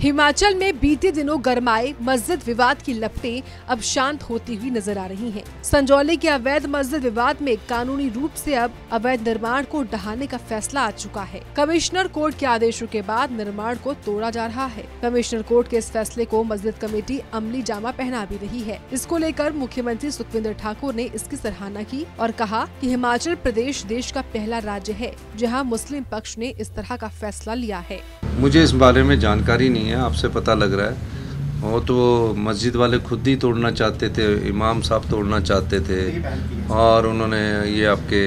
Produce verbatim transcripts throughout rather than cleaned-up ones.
हिमाचल में बीते दिनों गरमाए मस्जिद विवाद की लपटें अब शांत होती हुई नजर आ रही हैं। संजौली के अवैध मस्जिद विवाद में कानूनी रूप से अब अवैध निर्माण को ढहाने का फैसला आ चुका है। कमिश्नर कोर्ट के आदेशों के बाद निर्माण को तोड़ा जा रहा है। कमिश्नर कोर्ट के इस फैसले को मस्जिद कमेटी अमली जामा पहना भी रही है। इसको लेकर मुख्यमंत्री सुखविंदर ठाकुर ने इसकी सराहना की और कहा कि हिमाचल प्रदेश देश का पहला राज्य है जहां मुस्लिम पक्ष ने इस तरह का फैसला लिया है। मुझे इस बारे में जानकारी नहीं है, आपसे पता लग रहा है। वो तो मस्जिद वाले खुद ही तोड़ना चाहते थे, इमाम साहब तोड़ना चाहते थे और उन्होंने ये आपके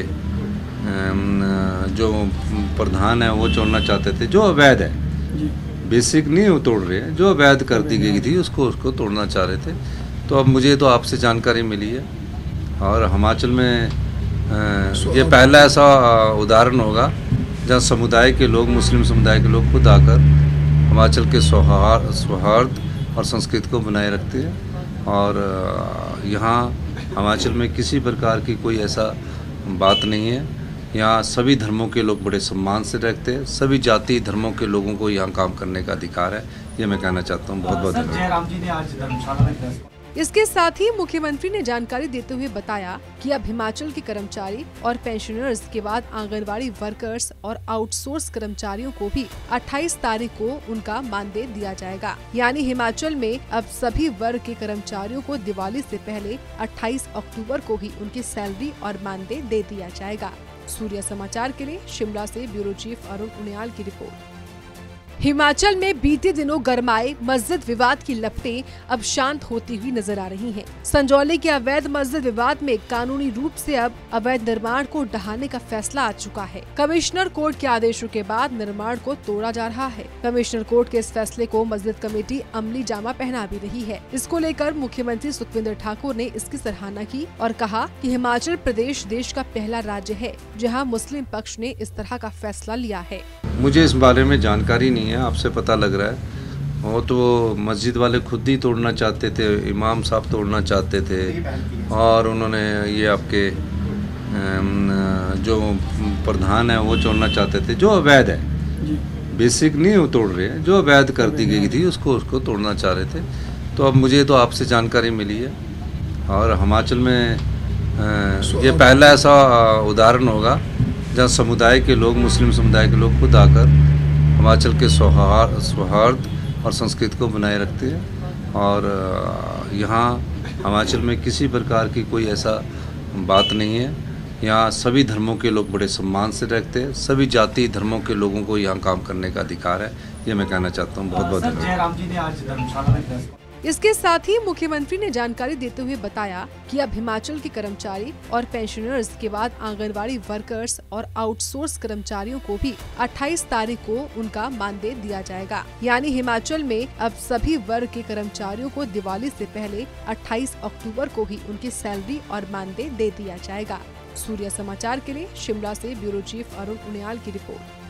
जो प्रधान है वो तोड़ना चाहते थे। जो अवैध है, बेसिक नहीं वो तोड़ रहे हैं, जो अवैध कर दी गई थी उसको उसको तोड़ना चाह रहे थे। तो अब मुझे तो आपसे जानकारी मिली है और हिमाचल में ये पहला ऐसा उदाहरण होगा जहाँ समुदाय के लोग, मुस्लिम समुदाय के लोग खुद आकर हिमाचल के सौहार्द सौहार्द और संस्कृति को बनाए रखते हैं। और यहाँ हिमाचल में किसी प्रकार की कोई ऐसा बात नहीं है। यहाँ सभी धर्मों के लोग बड़े सम्मान से रहते हैं। सभी जाति धर्मों के लोगों को यहाँ काम करने का अधिकार है, ये मैं कहना चाहता हूँ। बहुत बहुत धन्यवाद। इसके साथ ही मुख्यमंत्री ने जानकारी देते हुए बताया कि अब हिमाचल के कर्मचारी और पेंशनर्स के बाद आंगनवाड़ी वर्कर्स और आउटसोर्स कर्मचारियों को भी अट्ठाईस तारीख को उनका मानदेय दिया जाएगा। यानी हिमाचल में अब सभी वर्ग के कर्मचारियों को दिवाली से पहले अट्ठाईस अक्टूबर को ही उनकी सैलरी और मानदेय दे दिया जाएगा। सूर्य समाचार के लिए शिमला से ब्यूरो चीफ अरुण उनियाल की रिपोर्ट। हिमाचल में बीते दिनों गरमाए मस्जिद विवाद की लपटें अब शांत होती हुई नजर आ रही हैं। संजौली के अवैध मस्जिद विवाद में कानूनी रूप से अब अवैध निर्माण को ढहाने का फैसला आ चुका है। कमिश्नर कोर्ट के आदेशों के बाद निर्माण को तोड़ा जा रहा है। कमिश्नर कोर्ट के इस फैसले को मस्जिद कमेटी अमली जामा पहना भी रही है। इसको लेकर मुख्यमंत्री सुखविंदर ठाकुर ने इसकी सराहना की और कहा कि हिमाचल प्रदेश देश का पहला राज्य है जहाँ मुस्लिम पक्ष ने इस तरह का फैसला लिया है। मुझे इस बारे में जानकारी नहीं है, आपसे पता लग रहा है। वो तो मस्जिद वाले खुद ही तोड़ना चाहते थे, इमाम साहब तोड़ना चाहते थे और उन्होंने ये आपके जो प्रधान है वो तोड़ना चाहते थे। जो अवैध है, बेसिक नहीं वो तोड़ रहे हैं, जो अवैध कर दी गई थी उसको उसको तोड़ना चाह रहे थे। तो अब मुझे तो आपसे जानकारी मिली है और हिमाचल में ये पहला ऐसा उदाहरण होगा जहाँ समुदाय के लोग, मुस्लिम समुदाय के लोग खुद आकर हिमाचल के सौहार्द सौहार्द और संस्कृति को बनाए रखते हैं। और यहाँ हिमाचल में किसी प्रकार की कोई ऐसा बात नहीं है। यहाँ सभी धर्मों के लोग बड़े सम्मान से रहते हैं। सभी जाति धर्मों के लोगों को यहाँ काम करने का अधिकार है, ये मैं कहना चाहता हूँ। बहुत बहुत धन्यवाद। इसके साथ ही मुख्यमंत्री ने जानकारी देते हुए बताया कि अब हिमाचल के कर्मचारी और पेंशनर्स के बाद आंगनवाड़ी वर्कर्स और आउटसोर्स कर्मचारियों को भी अट्ठाईस तारीख को उनका मानदेय दिया जाएगा। यानी हिमाचल में अब सभी वर्ग के कर्मचारियों को दिवाली से पहले अट्ठाईस अक्टूबर को ही उनकी सैलरी और मानदेय दे दिया जाएगा। सूर्य समाचार के लिए शिमला से ब्यूरो चीफ अरुण उनियाल की रिपोर्ट।